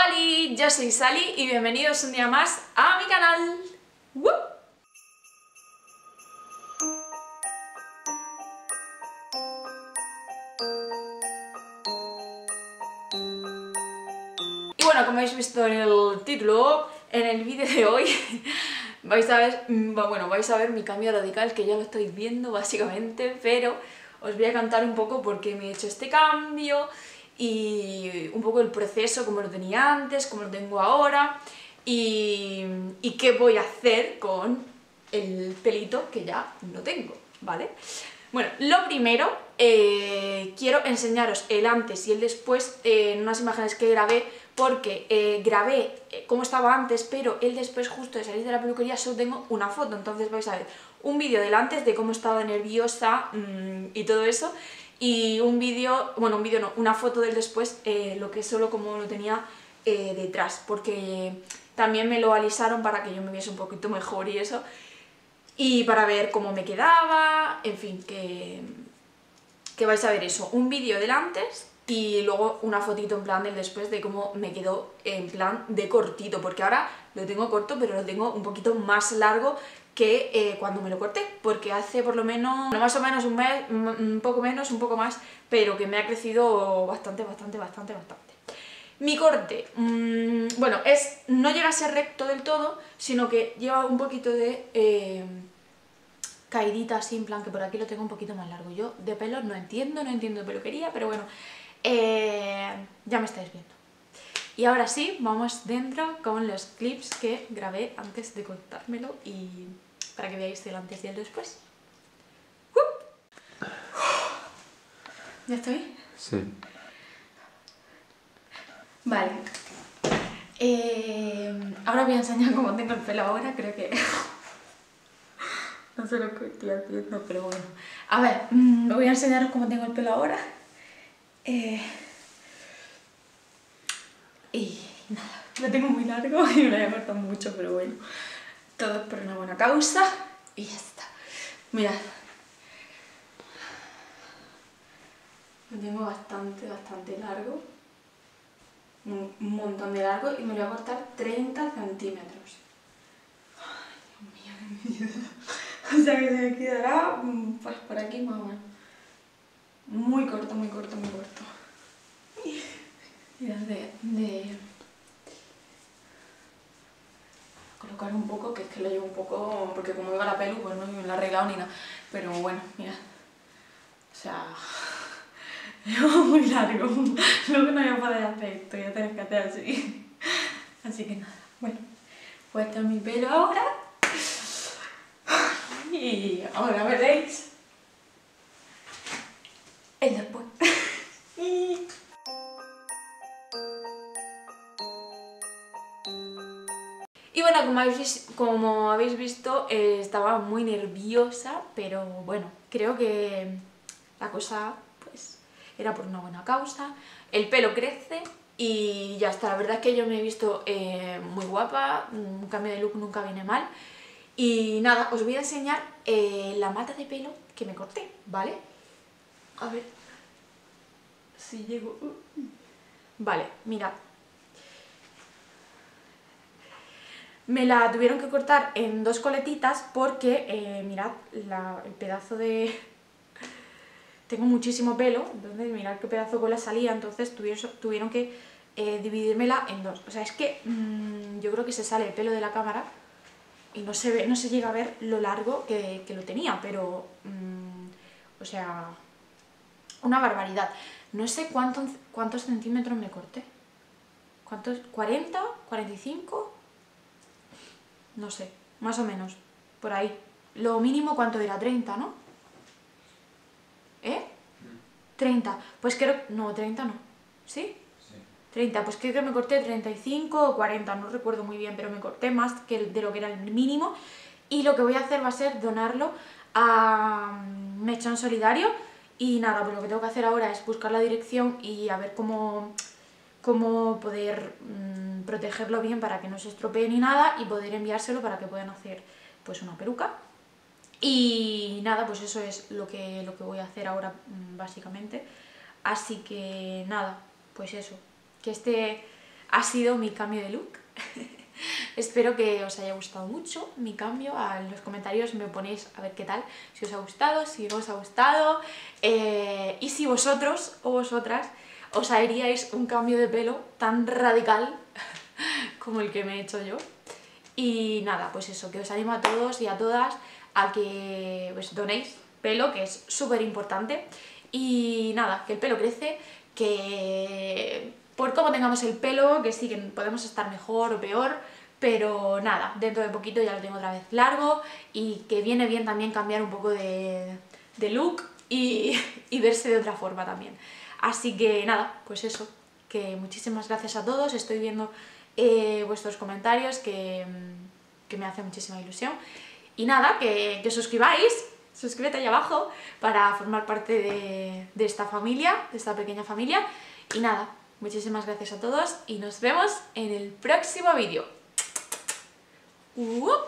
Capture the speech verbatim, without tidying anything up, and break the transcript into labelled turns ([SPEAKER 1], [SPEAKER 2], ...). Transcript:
[SPEAKER 1] Hola, yo soy Sally y bienvenidos un día más a mi canal. ¡Woo! Y bueno, como habéis visto en el título, en el vídeo de hoy vais a ver, bueno, vais a ver mi cambio radical, que ya lo estáis viendo básicamente, pero os voy a contar un poco por qué me he hecho este cambio y un poco el proceso, como lo tenía antes, como lo tengo ahora y, y qué voy a hacer con el pelito que ya no tengo, ¿vale? Bueno, lo primero, eh, quiero enseñaros el antes y el después eh, en unas imágenes que grabé, porque eh, grabé eh, cómo estaba antes, pero el después, justo de salir de la peluquería, solo tengo una foto. Entonces vais a ver un vídeo del antes, de cómo estaba nerviosa mmm, y todo eso, y un vídeo, bueno, un vídeo no, una foto del después, eh, lo que solo como lo tenía eh, detrás, porque también me lo alisaron para que yo me viese un poquito mejor y eso, y para ver cómo me quedaba, en fin, que, que vais a ver eso, un vídeo del antes y luego una fotito en plan del después de cómo me quedó en plan de cortito, porque ahora lo tengo corto, pero lo tengo un poquito más largo que eh, cuando me lo corté, porque hace por lo menos, no, más o menos un mes, un poco menos, un poco más, pero que me ha crecido bastante, bastante, bastante, bastante. Mi corte, mmm, bueno, es, no llega a ser recto del todo, sino que lleva un poquito de eh, caidita así, en plan que por aquí lo tengo un poquito más largo. Yo de pelo no entiendo, no entiendo de peluquería, pero bueno, eh, ya me estáis viendo. Y ahora sí, vamos dentro con los clips que grabé antes de cortármelo y para que veáis el antes y el después. ¡Uh! ¿Ya estoy?
[SPEAKER 2] Sí.
[SPEAKER 1] Vale. Eh, ahora voy a enseñar cómo tengo el pelo ahora, creo que... no sé lo que estoy haciendo, pero bueno. A ver, mmm, voy a enseñaros cómo tengo el pelo ahora. Eh... Y nada, lo tengo muy largo y me lo voy a cortar mucho, pero bueno. Todo es por una buena causa y ya está. Mirad. Lo tengo bastante, bastante largo. Un montón de largo y me lo voy a cortar treinta centímetros. Ay, Dios mío, qué miedo. O sea que se me quedará pues por aquí más o menos. Muy corto, muy corto, muy corto. Mirad, de, de... colocar un poco, que es que lo llevo un poco, porque como iba la pelu, pues no me la he arreglado ni nada. Pero bueno, mirad. O sea... llevo muy largo. Luego no voy a poder hacer esto, voy a tener que hacer así. Así que nada, bueno. Pues este es mi pelo ahora. Y ahora veréis el después. Y bueno, como habéis, como habéis visto, eh, estaba muy nerviosa, pero bueno, creo que la cosa pues era por una buena causa. El pelo crece y ya está. La verdad es que yo me he visto eh, muy guapa, un cambio de look nunca viene mal. Y nada, os voy a enseñar eh, la mata de pelo que me corté, ¿vale? A ver si llego... Vale, mirad. Me la tuvieron que cortar en dos coletitas porque, eh, mirad, la, el pedazo de... Tengo muchísimo pelo, entonces mirad qué pedazo de cola salía, entonces tuvieron, tuvieron que eh, dividírmela en dos. O sea, es que mmm, yo creo que se sale el pelo de la cámara y no se ve, no se llega a ver lo largo que, que lo tenía, pero... Mmm, o sea... una barbaridad. No sé cuánto, cuántos centímetros me corté. ¿Cuántos? ¿cuarenta? ¿cuarenta y cinco? No sé, más o menos, por ahí. Lo mínimo, ¿cuánto era? treinta, ¿no? ¿Eh? treinta. Pues creo... no, treinta no. ¿Sí?
[SPEAKER 2] Sí.
[SPEAKER 1] treinta, pues creo que me corté treinta y cinco o cuarenta, no recuerdo muy bien, pero me corté más que de lo que era el mínimo. Y lo que voy a hacer va a ser donarlo a Mechón Solidario. Y nada, pues lo que tengo que hacer ahora es buscar la dirección y a ver cómo... cómo poder mmm, protegerlo bien para que no se estropee ni nada y poder enviárselo para que puedan hacer pues una peluca. Y nada, pues eso es lo que, lo que voy a hacer ahora mmm, básicamente. Así que nada, pues eso, que este ha sido mi cambio de look. Espero que os haya gustado mucho mi cambio. En los comentarios me ponéis a ver qué tal, si os ha gustado, si no os ha gustado, eh, y si vosotros o vosotras os haríais un cambio de pelo tan radical como el que me he hecho yo. Y nada, pues eso, que os animo a todos y a todas a que pues, donéis pelo, que es súper importante. Y nada, que el pelo crece, que por cómo tengamos el pelo, que sí, que podemos estar mejor o peor, pero nada, dentro de poquito ya lo tengo otra vez largo y que viene bien también cambiar un poco de, de look y, y verse de otra forma también. Así que nada, pues eso, que muchísimas gracias a todos, estoy viendo eh, vuestros comentarios que, que me hace muchísima ilusión. Y nada, que, que suscribáis, suscríbete ahí abajo para formar parte de, de esta familia, de esta pequeña familia. Y nada, muchísimas gracias a todos y nos vemos en el próximo vídeo. ¡Uh!